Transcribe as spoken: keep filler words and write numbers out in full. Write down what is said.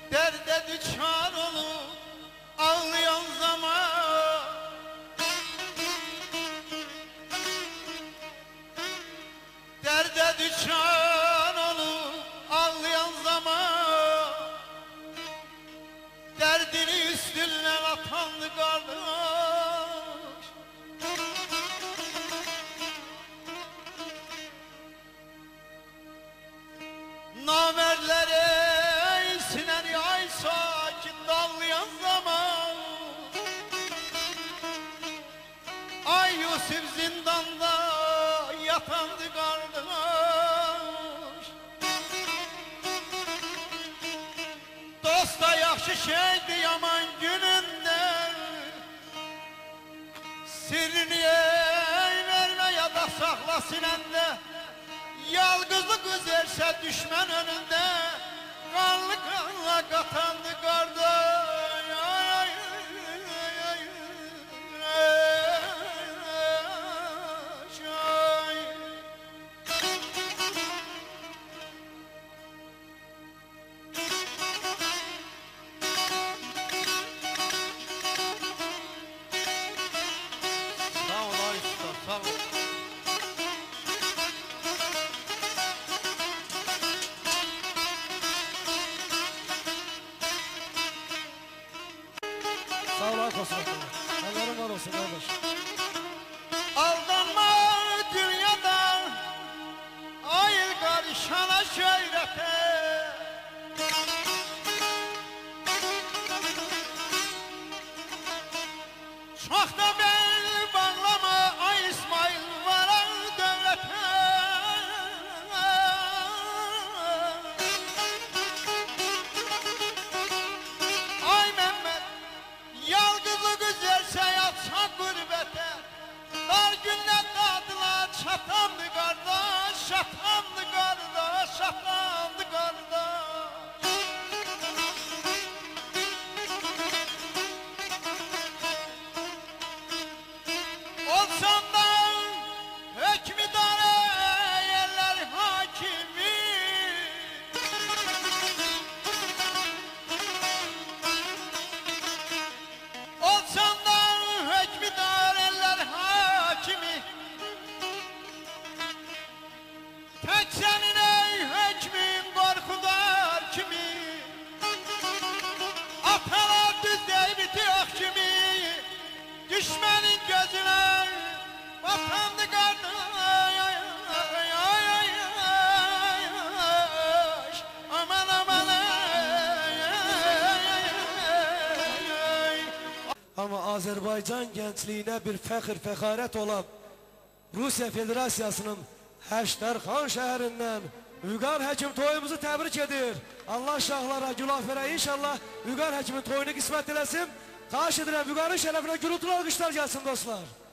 Derde düçar olup ağlayan zaman, derde düçar olup ağlayan zaman, derdini üstüne atandı kardeş. Namerlere sineni ay sakin dallayan zaman, ay Yusuf zindanda yatandı kardeş. Dosta yaxşı şeydi yaman gününde, sirrini verme ya da sakla sinende. Yalgızlık üzerse düşman önünde, kanlı kanla katandı kardeş. Sağ ol ay usta, sağ ol. Sağ ol Akos. Allah'ın var olsun kardeş. Aldanma dünyada, ayıl karışana şöhrete. Çok da bel bağlama, ay İsmail varan devlete. Ay Mehmet, yalgızlık üzerse yatsa gurbete. Dar günlerde adılar çatandı kardeş, çatandı kardeş, çatandı kardeş. Olsan da hükmüdare yerler hakimi, olsan da hükmüdar eller hakimi. Tek senin ey hükmün korkudar kimi, atalar düzde bitiyor kimi. Düşmenin gözüne batandı kardeş. Aman aman Ama Azerbaycan gençliğine bir fəxr, fəxarət olan Rusiya Federasiyasının Həştərxan şəhərindən Vüqar Həkim toyumuzu təbrik edir. Allah şahlara, Gülafərə inşallah Vüqar Həkimin toyunu qismət eləsin. Xahiş edirəm Vüqarın şərəfinə gürültülü alqışlar gəlsin dostlar.